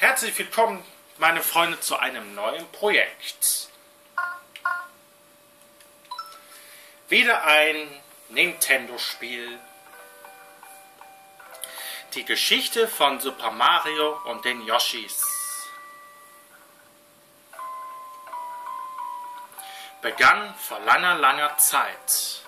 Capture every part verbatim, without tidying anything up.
Herzlich willkommen, meine Freunde, zu einem neuen Projekt. Wieder ein Nintendo-Spiel. Die Geschichte von Super Mario und den Yoshis. Begann vor langer, langer Zeit.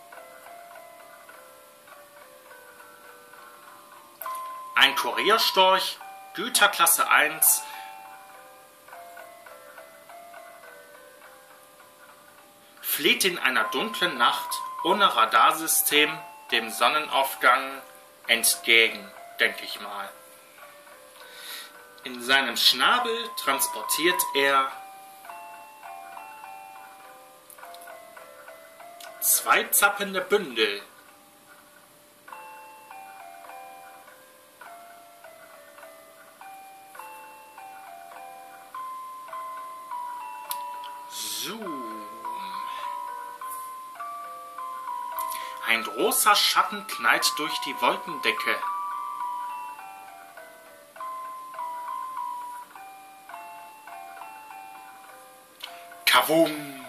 Ein Kurierstorch, Güterklasse eins, flieht in einer dunklen Nacht ohne Radarsystem dem Sonnenaufgang entgegen, denke ich mal. In seinem Schnabel transportiert er zwei zappelnde Bündel. Zoom. Ein großer Schatten knallt durch die Wolkendecke. Kavum!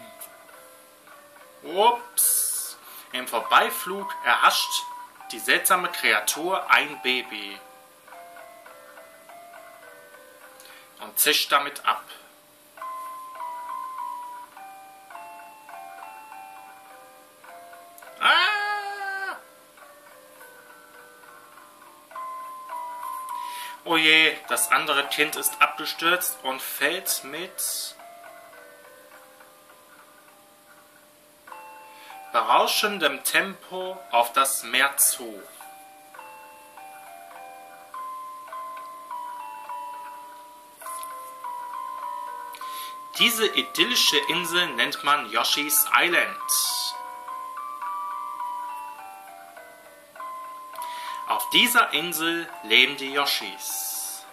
Ups! Im Vorbeiflug erhascht die seltsame Kreatur ein Baby und zischt damit ab. Oh je, das andere Kind ist abgestürzt und fällt mit berauschendem Tempo auf das Meer zu. Diese idyllische Insel nennt man Yoshi's Island. Auf dieser Insel leben die Yoshis.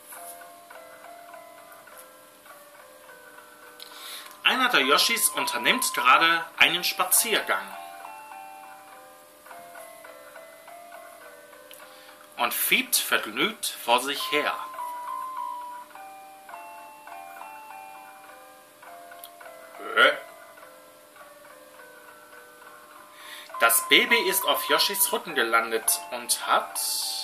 Einer der Yoshis unternimmt gerade einen Spaziergang und fiebt vergnügt vor sich her. Das Baby ist auf Yoshis Rücken gelandet und hat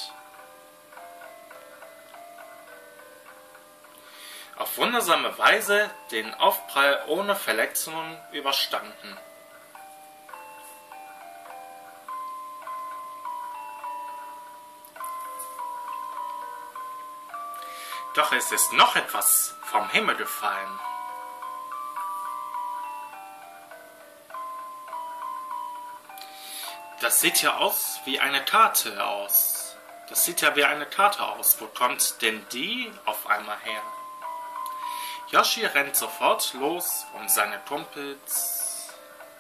auf wundersame Weise den Aufprall ohne Verletzungen überstanden. Doch es ist noch etwas vom Himmel gefallen. Das sieht ja aus wie eine Karte aus. Das sieht ja wie eine Karte aus. Wo kommt denn die auf einmal her? Yoshi rennt sofort los, um seine Kumpels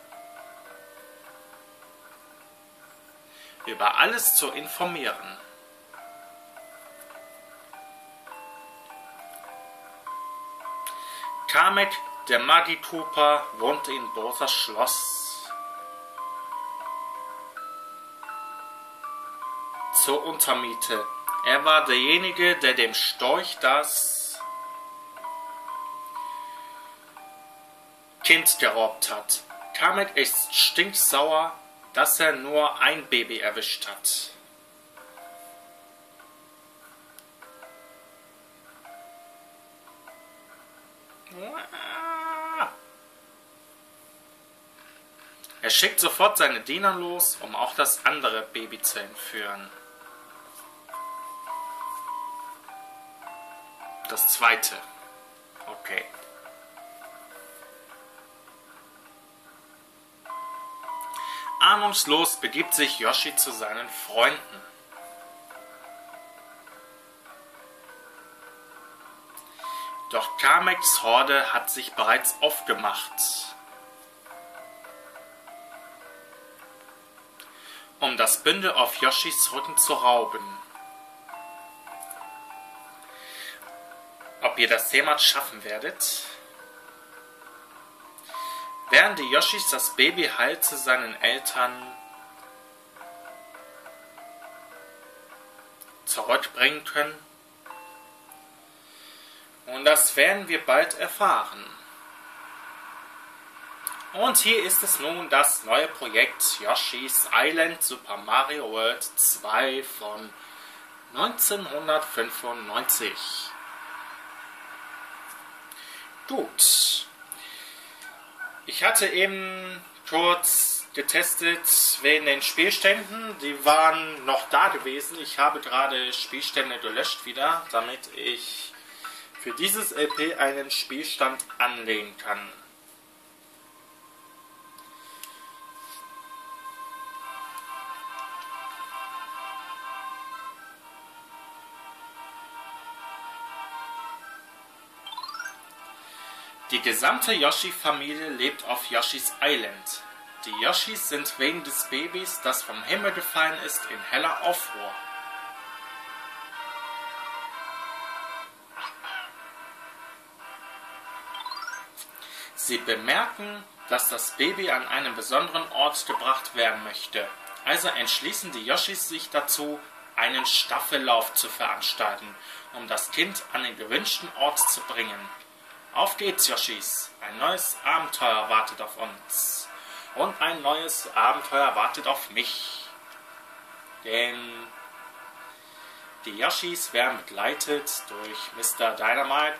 über alles zu informieren. Kamek, der Magikooper, wohnt in Bowsers Schloss. Zur Untermiete. Er war derjenige, der dem Storch das Kind geraubt hat. Kamek ist stinksauer, dass er nur ein Baby erwischt hat. Er schickt sofort seine Diener los, um auch das andere Baby zu entführen. Das zweite. Okay. Ahnungslos begibt sich Yoshi zu seinen Freunden. Doch Kameks Horde hat sich bereits aufgemacht, um das Bündel auf Yoshis Rücken zu rauben. Ob ihr das jemals schaffen werdet? Werden die Yoshis das Baby heil zu seinen Eltern zurückbringen können? Und das werden wir bald erfahren. Und hier ist es nun das neue Projekt Yoshi's Island Super Mario World zwei von neunzehnhundertfünfundneunzig. Gut. Ich hatte eben kurz getestet wegen den Spielständen. Die waren noch da gewesen. Ich habe gerade Spielstände gelöscht wieder, damit ich für dieses L P einen Spielstand anlegen kann. Die gesamte Yoshi-Familie lebt auf Yoshi's Island. Die Yoshis sind wegen des Babys, das vom Himmel gefallen ist, in heller Aufruhr. Sie bemerken, dass das Baby an einen besonderen Ort gebracht werden möchte. Also entschließen die Yoshis sich dazu, einen Staffellauf zu veranstalten, um das Kind an den gewünschten Ort zu bringen. Auf geht's, Yoshis! Ein neues Abenteuer wartet auf uns. Und ein neues Abenteuer wartet auf mich. Denn die Yoshis werden begleitet durch Mister Dynamite.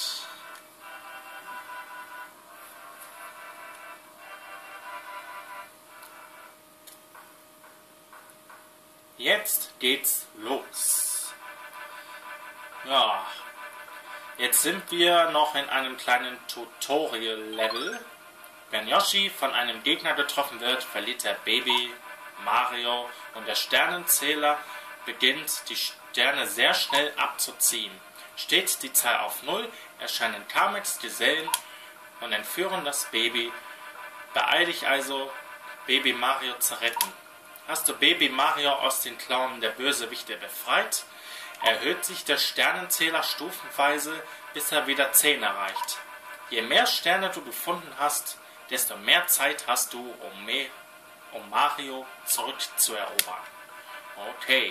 Jetzt geht's los. Ja. Jetzt sind wir noch in einem kleinen Tutorial-Level. Wenn Yoshi von einem Gegner getroffen wird, verliert er Baby, Mario und der Sternenzähler beginnt, die Sterne sehr schnell abzuziehen. Steht die Zahl auf null, erscheinen Kameks Gesellen und entführen das Baby. Beeil dich also, Baby Mario zu retten. Hast du Baby Mario aus den Klauen der Bösewichte befreit, erhöht sich der Sternenzähler stufenweise, bis er wieder zehn erreicht. Je mehr Sterne du gefunden hast, desto mehr Zeit hast du, um, mehr, um Mario zurückzuerobern. Okay.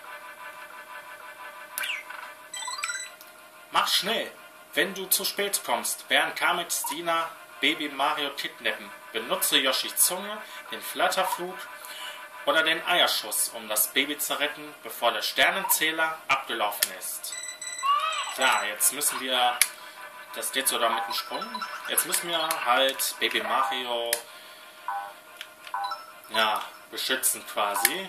Mach schnell! Wenn du zu spät kommst, werden Kameks Diener Baby Mario kidnappen. Benutze Yoshis Zunge, den Flatterflug oder den Eierschuss, um das Baby zu retten, bevor der Sternenzähler abgelaufen ist. Ja, jetzt müssen wir, das geht sogar mit dem Sprung, jetzt müssen wir halt Baby Mario, ja, beschützen quasi.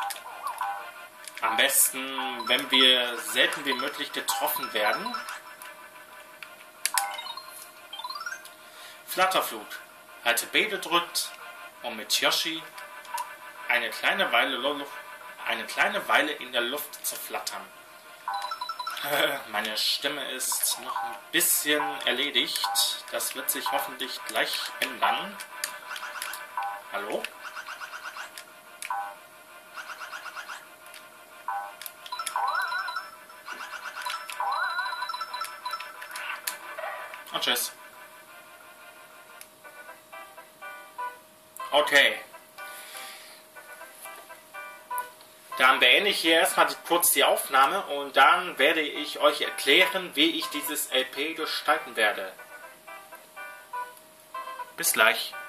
Am besten, wenn wir selten wie möglich getroffen werden. Flatterflug. Halte B gedrückt, um mit Yoshi eine kleine Weile, eine kleine Weile in der Luft zu flattern. Meine Stimme ist noch ein bisschen erledigt. Das wird sich hoffentlich gleich ändern. Hallo? Und tschüss. Okay. Dann beende ich hier erstmal kurz die Aufnahme und dann werde ich euch erklären, wie ich dieses L P gestalten werde. Bis gleich.